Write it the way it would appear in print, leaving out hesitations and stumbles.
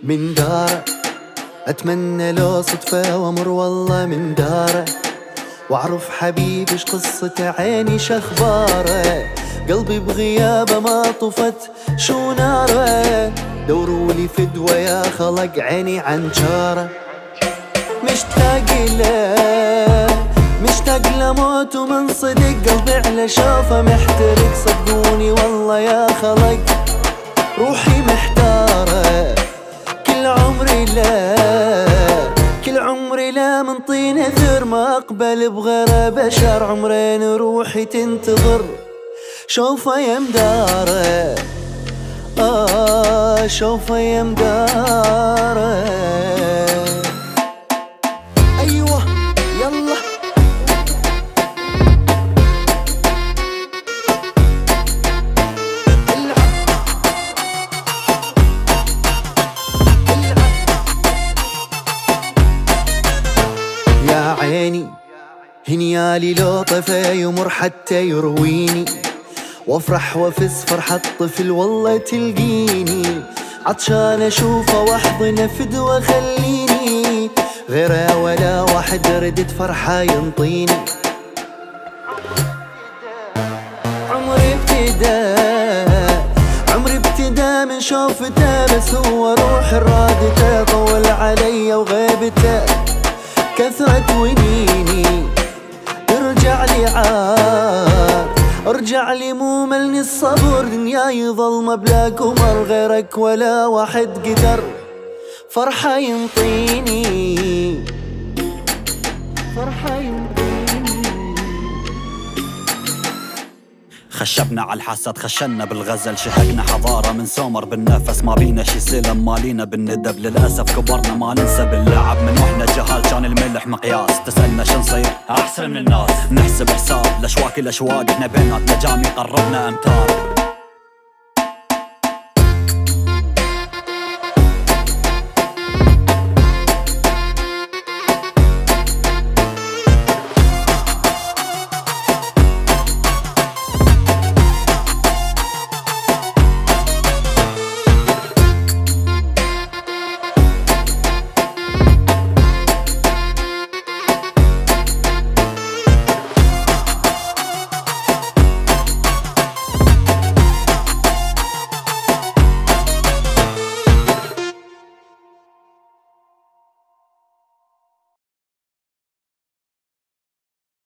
من داره أتمنى لو صدفة وأمر والله من داره، وأعرف حبيبي إيش قصته عيني شخباره، قلبي بغيابه ما طفت شو ناره، دورولي فدوة يا خلق عيني عن شاره. مشتاق له مشتاق لموت ومن صدق قلبي على شوفه محترق، صدقوني والله يا خلق روحي محتارة، كل عمري لا من طين ثر، ما أقبل بغير بشر، عمرين روحي تنتظر شوفه يمداره، شوفه يمداره. أيوة يلا يا عيني هنيالي لو طفى يمر حتى يرويني، وافرح وافز فرحة طفل والله تلقيني، عطشان اشوفه واحضنه فدوة خليني، غيره ولا واحد ردت فرحة ينطيني. عمري ابتدى من شوفته، بس هو روح رادته، طول علي وغيبته كثرة ونيني، ارجع لي مو ملني الصبر، دنياي ظلمة بلا قمر، غيرك ولا واحد قدر فرحة ينطيني، فرحة ينطيني. خشبنا على الحاسات خشنا بالغزل، شهقنا حضارة من سومر بالنفس، ما بينا شي سلم مالينا بالندب، للأسف كبرنا ما ننسى باللعب، من واحنا جهال كان الملح مقياس، تسألنا شنصير أحسن من الناس، نحسب حساب الأشواك الأشواق، احنا بيناتنا جامي قربنا أمتار.